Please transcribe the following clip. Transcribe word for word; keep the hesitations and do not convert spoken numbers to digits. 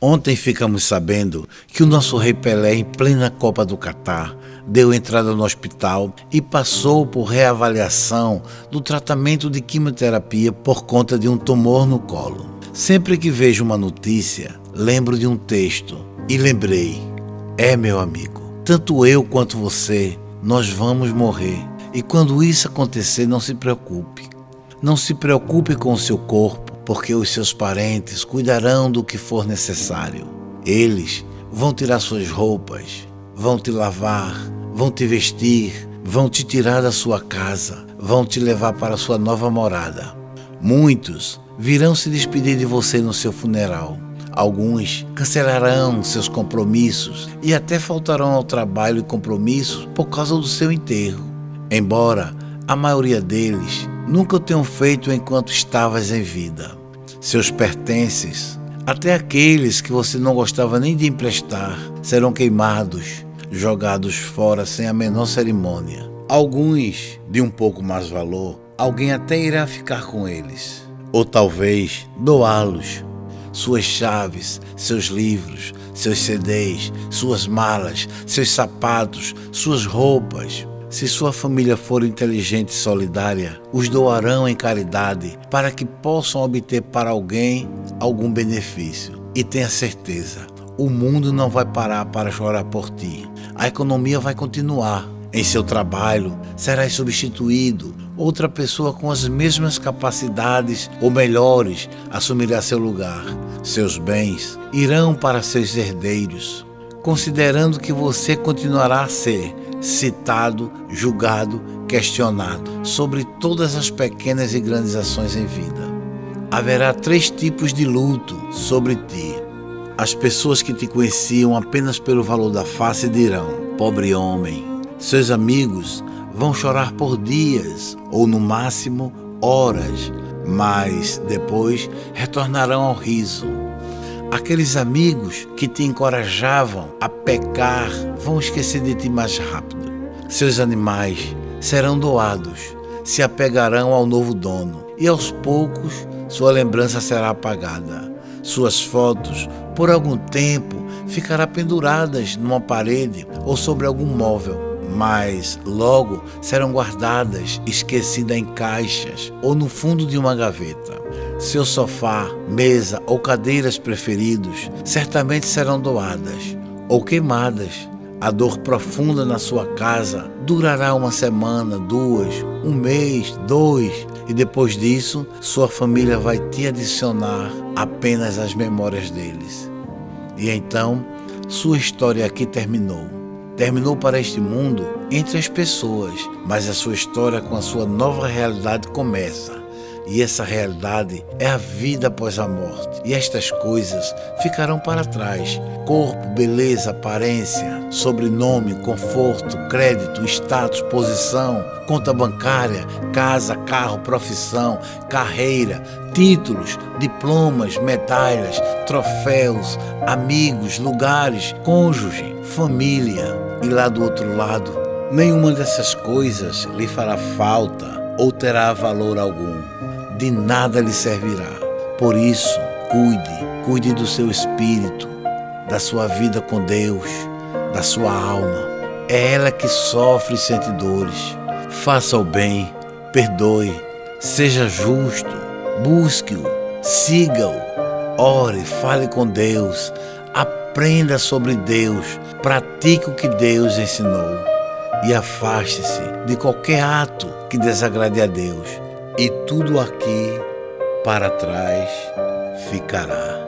Ontem ficamos sabendo que o nosso rei Pelé, em plena Copa do Catar, deu entrada no hospital e passou por reavaliação do tratamento de quimioterapia por conta de um tumor no colo. Sempre que vejo uma notícia, lembro de um texto e lembrei, é meu amigo, tanto eu quanto você, nós vamos morrer. E quando isso acontecer, não se preocupe. Não se preocupe com o seu corpo, porque os seus parentes cuidarão do que for necessário. Eles vão tirar suas roupas, vão te lavar, vão te vestir, vão te tirar da sua casa, vão te levar para a sua nova morada. Muitos virão se despedir de você no seu funeral. Alguns cancelarão seus compromissos e até faltarão ao trabalho e compromissos por causa do seu enterro. Embora a maioria deles nunca o tenham feito enquanto estavas em vida. Seus pertences, até aqueles que você não gostava nem de emprestar, serão queimados, jogados fora sem a menor cerimônia. Alguns, de um pouco mais valor, alguém até irá ficar com eles. Ou talvez doá-los. Suas chaves, seus livros, seus C Ds, suas malas, seus sapatos, suas roupas. Se sua família for inteligente e solidária, os doarão em caridade para que possam obter para alguém algum benefício. E tenha certeza, o mundo não vai parar para chorar por ti. A economia vai continuar. Em seu trabalho, serás substituído. Outra pessoa com as mesmas capacidades ou melhores assumirá seu lugar. Seus bens irão para seus herdeiros, considerando que você continuará a ser citado, julgado, questionado sobre todas as pequenas e grandes ações em vida. Haverá três tipos de luto sobre ti. As pessoas que te conheciam apenas pelo valor da face dirão, pobre homem. Seus amigos vão chorar por dias ou no máximo horas, mas depois retornarão ao riso. Aqueles amigos que te encorajavam a pecar vão esquecer de ti mais rápido. Seus animais serão doados, se apegarão ao novo dono e aos poucos sua lembrança será apagada. Suas fotos, por algum tempo, ficarão penduradas numa parede ou sobre algum móvel, mas logo serão guardadas, esquecidas em caixas ou no fundo de uma gaveta. Seu sofá, mesa ou cadeiras preferidos certamente serão doadas ou queimadas. A dor profunda na sua casa durará uma semana, duas, um mês, dois, e depois disso, sua família vai te adicionar apenas as memórias deles. E então, sua história aqui terminou. Terminou para este mundo entre as pessoas, mas a sua história com a sua nova realidade começa. E essa realidade é a vida após a morte. E estas coisas ficarão para trás. Corpo, beleza, aparência, sobrenome, conforto, crédito, status, posição, conta bancária, casa, carro, profissão, carreira, títulos, diplomas, medalhas, troféus, amigos, lugares, cônjuge, família. E lá do outro lado, nenhuma dessas coisas lhe fará falta ou terá valor algum. De nada lhe servirá. Por isso, cuide, cuide do seu espírito, da sua vida com Deus, da sua alma. É ela que sofre e sente dores. Faça o bem, perdoe, seja justo, busque-o, siga-o, ore, fale com Deus, aprenda sobre Deus, pratique o que Deus ensinou e afaste-se de qualquer ato que desagrade a Deus. E tudo aqui para trás ficará.